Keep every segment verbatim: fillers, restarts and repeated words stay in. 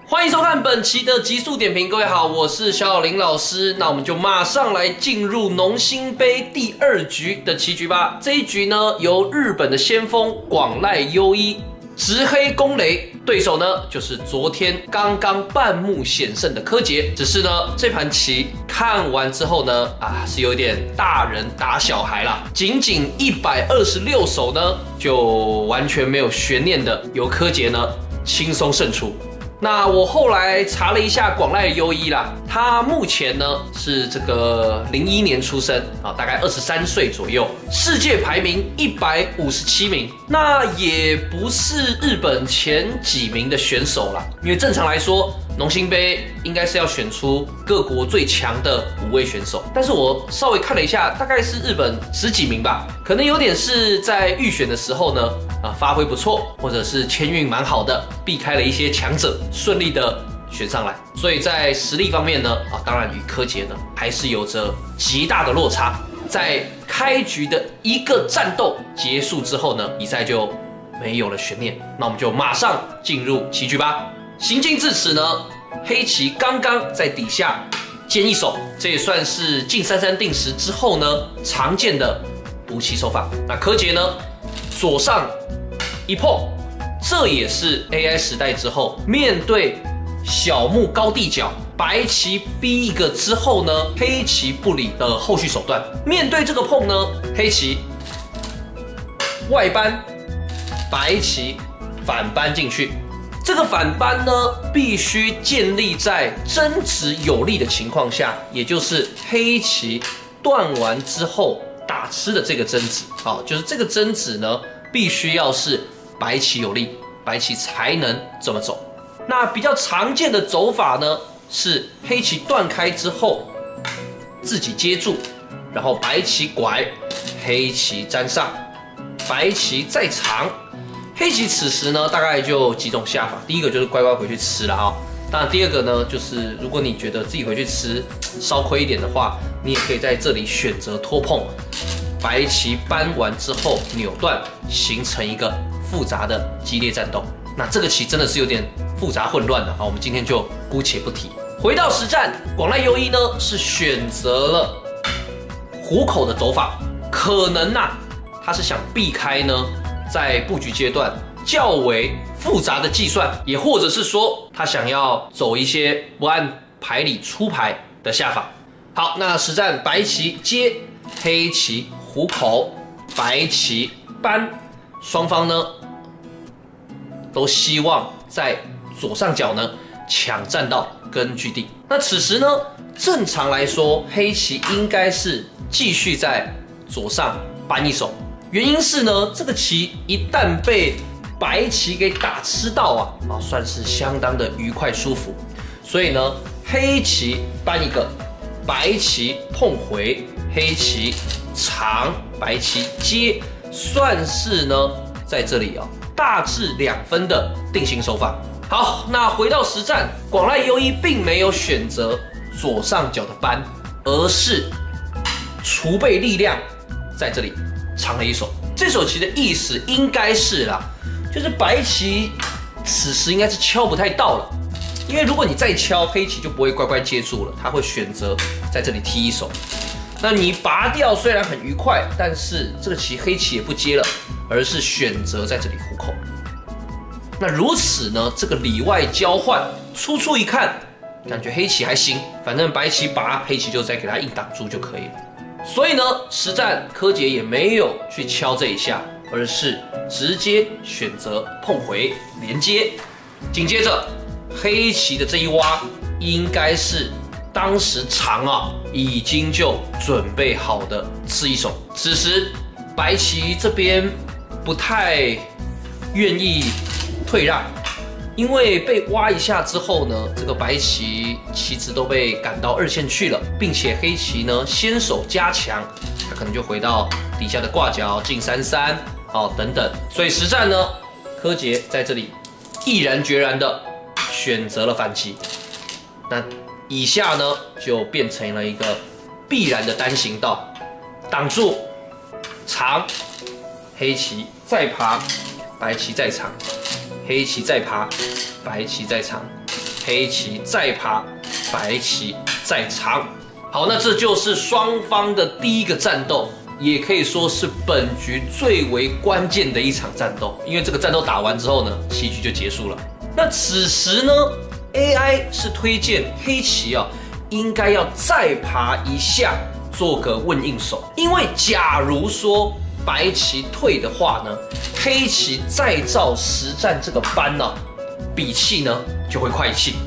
欢迎收看本期的极速点评，各位好，我是小小林老师。那我们就马上来进入农心杯第二局的棋局吧。这一局呢，由日本的先锋广濑优一直黑攻雷，对手呢就是昨天刚刚半目险胜的柯洁。只是呢，这盘棋看完之后呢，啊，是有点大人打小孩啦。仅仅一百二十六手呢，就完全没有悬念的由柯洁呢轻松胜出。那我后来查了一下广濑优一啦，他目前呢是这个零一年出生啊，大概二十三岁左右，世界排名一百五十七名，那也不是日本前几名的选手啦，因为正常来说，农心杯应该是要选出各国最强的五位选手，但是我稍微看了一下，大概是日本十几名吧，可能有点是在预选的时候呢。啊，发挥不错，或者是签运蛮好的，避开了一些强者，顺利的选上来。所以在实力方面呢，啊，当然与柯洁呢还是有着极大的落差。在开局的一个战斗结束之后呢，比赛就没有了悬念。那我们就马上进入棋局吧。行进至此呢，黑棋刚刚在底下坚一手，这也算是进三三定时之后呢常见的补棋手法。那柯洁呢？左上一碰，这也是 A I 时代之后面对小目高地角，白棋逼一个之后呢，黑棋不理的后续手段。面对这个碰呢，黑棋外扳，白棋反扳进去。这个反扳呢，必须建立在争执有利的情况下，也就是黑棋断完之后。打吃的这个争执，好，就是这个争执呢，必须要是白棋有利，白棋才能这么走。那比较常见的走法呢，是黑棋断开之后自己接住，然后白棋拐，黑棋粘上，白棋再长。黑棋此时呢，大概就几种下法，第一个就是乖乖回去吃了啊。当然，第二个呢，就是如果你觉得自己回去吃稍亏一点的话，你也可以在这里选择拖碰，白棋扳完之后扭断，形成一个复杂的激烈战斗。那这个棋真的是有点复杂混乱的啊，我们今天就姑且不提。回到实战，广濑优一呢是选择了虎口的走法，可能呐、啊，他是想避开呢在布局阶段较为复杂的计算，也或者是说他想要走一些不按牌理出牌的下法。好，那实战白棋接，黑棋虎口，白棋扳，双方呢都希望在左上角呢抢占到根据地。那此时呢，正常来说，黑棋应该是继续在左上扳一手，原因是呢，这个棋一旦被白棋给打吃到啊，啊，算是相当的愉快舒服。所以呢，黑棋扳一个，白棋碰回，黑棋长，白棋接，算是呢在这里啊大致两分的定型手法。好，那回到实战，广濑优一并没有选择左上角的扳，而是储备力量在这里长了一手。这手棋的意思应该是啦。就是白棋此时应该是敲不太到了，因为如果你再敲，黑棋就不会乖乖接住了，他会选择在这里踢一手。那你拔掉虽然很愉快，但是这个棋黑棋也不接了，而是选择在这里虎口。那如此呢，这个里外交换，初初一看，感觉黑棋还行，反正白棋拔，黑棋就再给他硬挡住就可以了。所以呢，实战柯洁也没有去敲这一下。而是直接选择碰回连接，紧接着黑棋的这一挖应该是当时长啊已经就准备好的吃一手。此时白棋这边不太愿意退让，因为被挖一下之后呢，这个白棋棋子都被赶到二线去了，并且黑棋呢先手加强，他可能就回到底下的挂角进三三。哦，等等，所以实战呢，柯洁在这里毅然决然的选择了反击。那以下呢，就变成了一个必然的单行道，挡住长，黑棋再爬，白棋再长，黑棋再爬，白棋再长， 黑棋再爬，白棋再长。好，那这就是双方的第一个战斗，也可以说是本局最为关键的一场战斗。因为这个战斗打完之后呢，棋局就结束了。那此时呢 ，A I 是推荐黑棋啊，应该要再爬一下，做个问应手。因为假如说白棋退的话呢，黑棋再照实战这个班呢、啊，比气呢就会快气。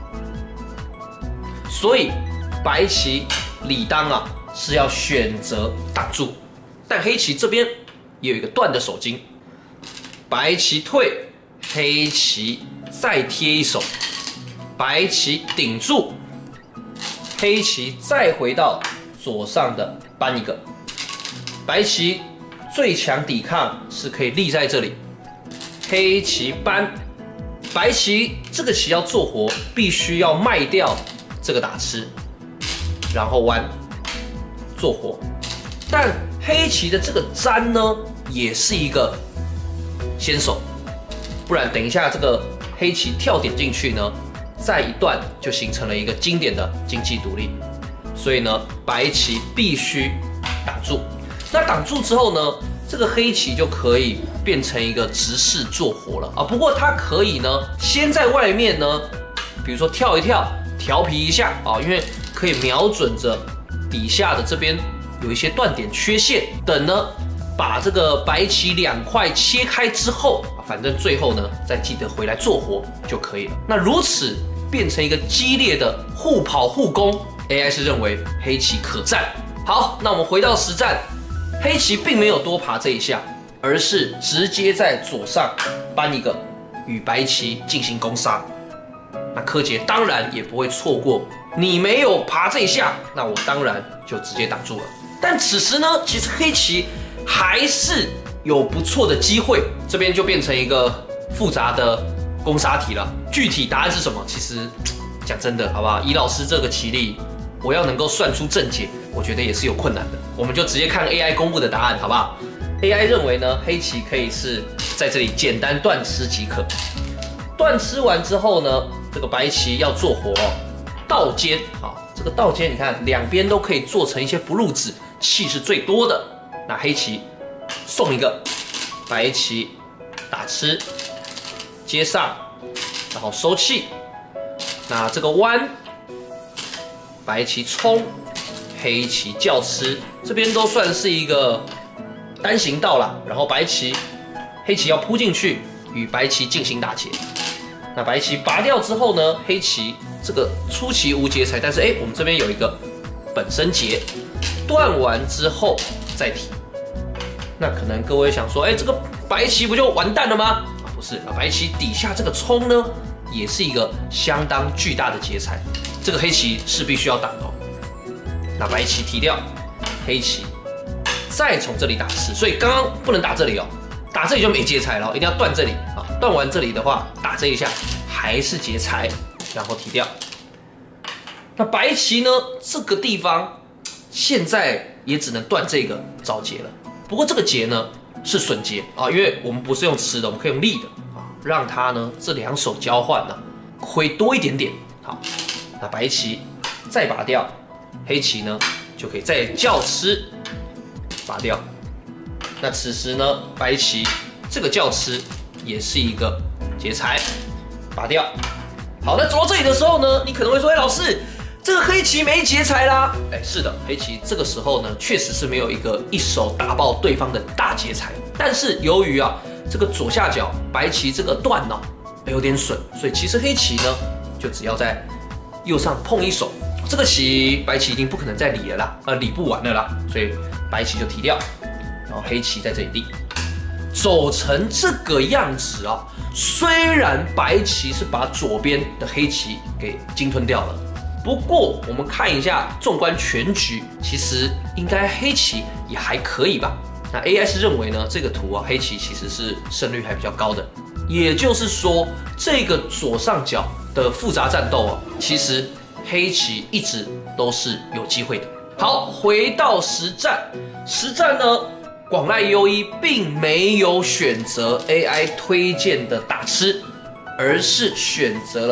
所以白棋理当啊是要选择挡住，但黑棋这边也有一个断的手筋，白棋退，黑棋再贴一手，白棋顶住，黑棋再回到左上的搬一个，白棋最强抵抗是可以立在这里，黑棋搬，白棋这个棋要做活，必须要卖掉这个打吃，然后弯做活。但黑棋的这个粘呢，也是一个先手，不然等一下这个黑棋跳点进去呢，再一段就形成了一个经典的经济独立。所以呢，白棋必须挡住。那挡住之后呢，这个黑棋就可以变成一个直式做活了啊。不过它可以呢，先在外面呢，比如说跳一跳，调皮一下啊，因为可以瞄准着底下的这边有一些断点缺陷，等呢把这个白棋两块切开之后，反正最后呢再记得回来做活就可以了。那如此变成一个激烈的互跑互攻 ，A I 是认为黑棋可战。好，那我们回到实战，黑棋并没有多爬这一下，而是直接在左上搬一个与白棋进行攻杀。那柯洁当然也不会错过，你没有爬这一下，那我当然就直接挡住了。但此时呢，其实黑棋还是有不错的机会，这边就变成一个复杂的攻杀题了。具体答案是什么？其实讲真的，好不好？以老师这个棋力，我要能够算出正解，我觉得也是有困难的。我们就直接看 A I 公布的答案，好不好 ？A I 认为呢，黑棋可以是在这里简单断吃即可。断吃完之后呢，这个白棋要做活哦，倒尖啊，这个倒尖你看两边都可以做成一些不入子，气是最多的。那黑棋送一个，白棋打吃，接上，然后收气。那这个弯，白棋冲，黑棋叫吃，这边都算是一个单行道啦。然后白棋，黑棋要扑进去，与白棋进行打劫。那白棋拔掉之后呢，黑棋这个出棋无劫财，但是哎，我们这边有一个本身劫，断完之后再提。那可能各位想说，哎，这个白棋不就完蛋了吗？啊，不是，白棋底下这个冲呢，也是一个相当巨大的劫财，这个黑棋是必须要挡哦。那白棋提掉，黑棋再从这里打吃，所以刚刚不能打这里哦，打这里就没劫财了，一定要断这里啊。断完这里的话，打这一下还是劫财，然后提掉。那白棋呢，这个地方现在也只能断这个找劫了。不过这个劫呢是损劫啊，因为我们不是用吃的，我们可以用立的啊，让它呢这两手交换呢亏多一点点。好，那白棋再拔掉，黑棋呢就可以再叫吃拔掉。那此时呢，白棋这个叫吃也是一个劫财，拔掉。好，那走到这里的时候呢，你可能会说，哎，老师，这个黑棋没劫财啦。哎，是的，黑棋这个时候呢，确实是没有一个一手打爆对方的大劫财。但是由于啊，这个左下角白棋这个段呢、哦、有点损，所以其实黑棋呢就只要在右上碰一手，这个棋白棋已经不可能再理了啦，呃，理不完了啦，所以白棋就提掉，然后黑棋在这里立，走成这个样子啊。虽然白棋是把左边的黑棋给鲸吞掉了，不过我们看一下，纵观全局，其实应该黑棋也还可以吧。那 A I 是认为呢，这个图啊，黑棋其实是胜率还比较高的，也就是说，这个左上角的复杂战斗啊，其实黑棋一直都是有机会的。好，回到实战，实战呢，广濑优一并没有选择 A I 推荐的打吃，而是选择了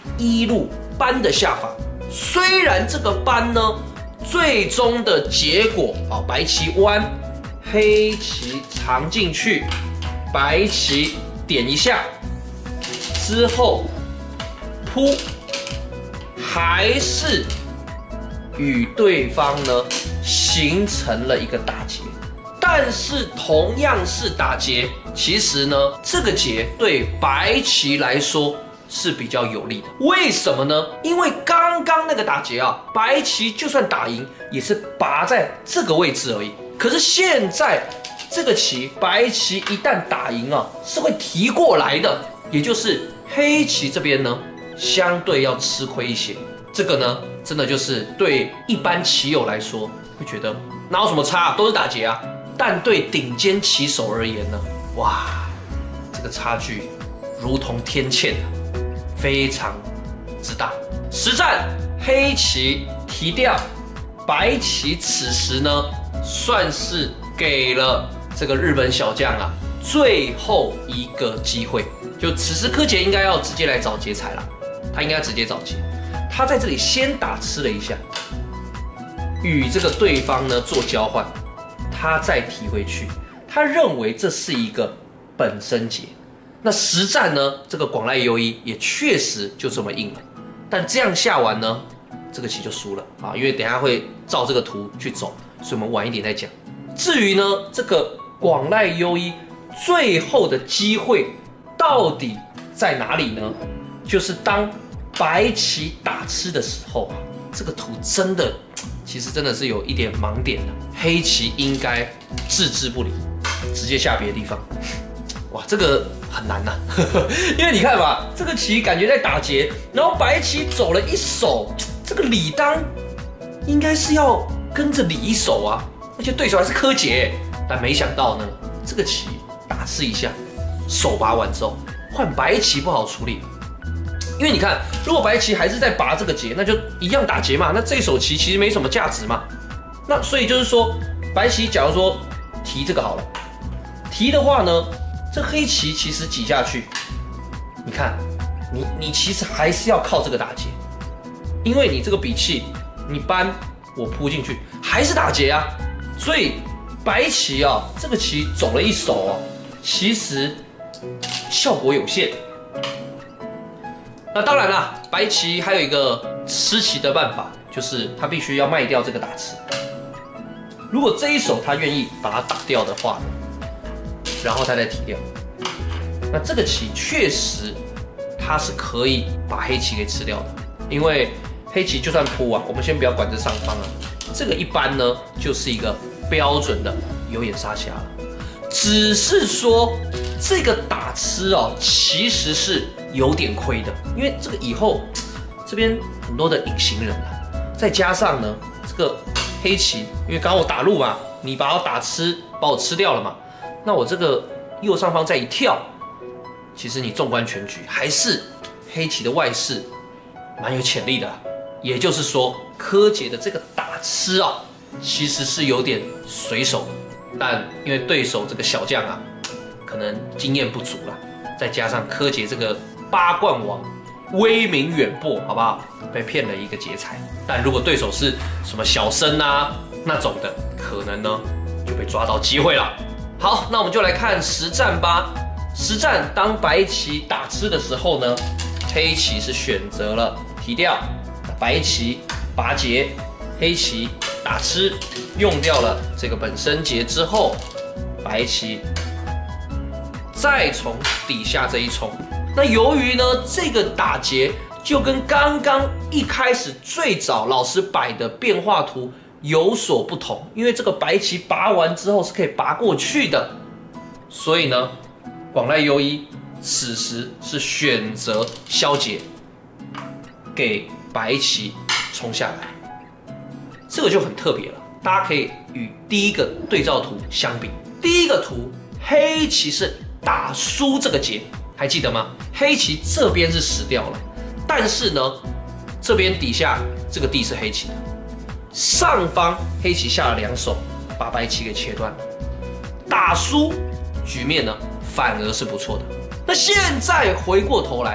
一路搬的下法。虽然这个搬呢，最终的结果啊，白棋弯，黑棋藏进去，白棋点一下之后扑，还是与对方呢形成了一个打结。但是同样是打结，其实呢，这个结对白棋来说是比较有利的。为什么呢？因为刚刚那个打结啊，白棋就算打赢，也是拔在这个位置而已。可是现在这个棋，白棋一旦打赢啊，是会提过来的，也就是黑棋这边呢，相对要吃亏一些。这个呢，真的就是对一般棋友来说，会觉得哪有什么差啊，都是打结啊。但对顶尖棋手而言呢，哇，这个差距如同天堑，非常之大。实战黑棋提掉，白棋此时呢算是给了这个日本小将啊最后一个机会。就此时柯洁应该要直接来找劫财了，他应该直接找劫。他在这里先打吃了一下，与这个对方呢做交换。他再提回去，他认为这是一个本身劫。那实战呢，这个广濑优一也确实就这么应了。但这样下完呢，这个棋就输了啊，因为等一下会照这个图去走，所以我们晚一点再讲。至于呢，这个广濑优一最后的机会到底在哪里呢？就是当白棋打吃的时候啊，这个图真的。其实真的是有一点盲点的，黑棋应该置之不理，直接下别的地方。哇，这个很难呐、啊，因为你看吧，这个棋感觉在打结，然后白棋走了一手，这个理当应该是要跟着理一手啊，而且对手还是柯洁，但没想到呢，这个棋打吃一下，手拔完之后，换白棋不好处理。因为你看，如果白棋还是在拔这个结，那就一样打结嘛。那这手棋其实没什么价值嘛。那所以就是说，白棋假如说提这个好了，提的话呢，这黑棋其实挤下去，你看，你你其实还是要靠这个打结，因为你这个比气，你搬我扑进去，还是打结啊。所以白棋啊，这个棋走了一手啊，其实效果有限。那当然啦，白棋还有一个吃棋的办法，就是他必须要卖掉这个打吃。如果这一手他愿意把它打掉的话，然后他再提掉，那这个棋确实他是可以把黑棋给吃掉的。因为黑棋就算扑啊，我们先不要管这上方啊，这个一般呢就是一个标准的有眼杀瞎了。只是说这个打吃哦，其实是有点亏的，因为这个以后这边很多的隐形人啊，再加上呢这个黑棋，因为刚刚我打入嘛，你把我打吃，把我吃掉了嘛，那我这个右上方再一跳，其实你纵观全局，还是黑棋的外势蛮有潜力的啦。也就是说，柯洁的这个打吃啊，其实是有点随手的。但因为对手这个小将啊，可能经验不足啦，再加上柯洁这个八冠王威名远播，好不好？被骗了一个劫财。但如果对手是什么小生啊那种的，可能呢就被抓到机会了。好，那我们就来看实战吧。实战当白棋打吃的时候呢，黑棋是选择了提掉，白棋拔劫，黑棋打吃，用掉了这个本身劫之后，白棋再从底下这一冲。那由于呢这个打劫就跟刚刚一开始最早老师摆的变化图有所不同，因为这个白棋拔完之后是可以拔过去的，所以呢广濑优一此时是选择消劫，给白棋冲下来。这个就很特别了，大家可以与第一个对照图相比。第一个图，黑棋是打输这个劫，还记得吗？黑棋这边是死掉了，但是呢，这边底下这个地是黑棋的，上方黑棋下了两手，把白棋给切断了，打输局面呢反而是不错的。那现在回过头来，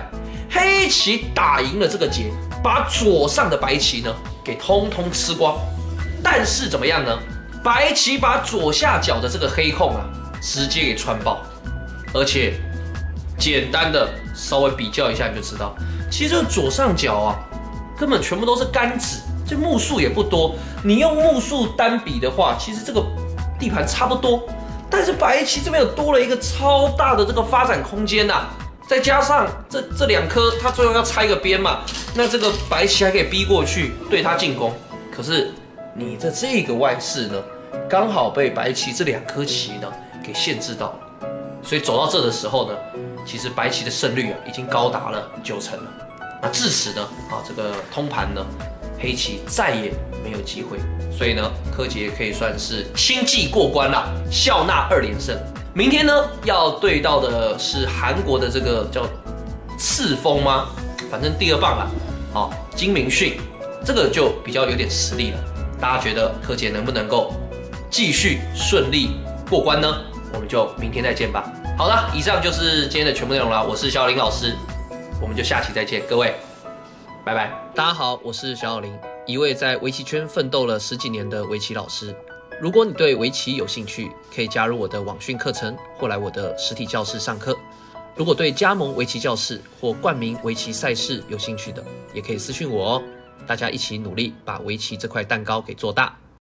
黑棋打赢了这个劫，把左上的白棋呢给通通吃光。但是怎么样呢？白棋把左下角的这个黑空啊，直接给穿爆。而且简单的稍微比较一下，你就知道，其实这个左上角啊，根本全部都是干子，这目数也不多。你用目数单比的话，其实这个地盘差不多。但是白棋这边有多了一个超大的这个发展空间呐、啊，再加上这这两颗，它最后要拆个边嘛，那这个白棋还可以逼过去对它进攻。可是你的这个外势呢，刚好被白棋这两颗棋呢给限制到了。所以走到这的时候呢，其实白棋的胜率啊已经高达了九成了。那至此呢，啊这个通盘呢，黑棋再也没有机会。所以呢，柯洁可以算是轻骑过关啦，笑纳二连胜。明天呢要对到的是韩国的这个叫次锋吗？反正第二棒啦，好金明训，这个就比较有点实力了。大家觉得柯洁能不能够继续顺利过关呢？我们就明天再见吧。好了，以上就是今天的全部内容啦。我是小林老师，我们就下期再见，各位，拜拜。大家好，我是小林，一位在围棋圈奋斗了十几年的围棋老师。如果你对围棋有兴趣，可以加入我的网讯课程，或来我的实体教室上课。如果对加盟围棋教室或冠名围棋赛事有兴趣的，也可以私讯我哦。大家一起努力，把围棋这块蛋糕给做大。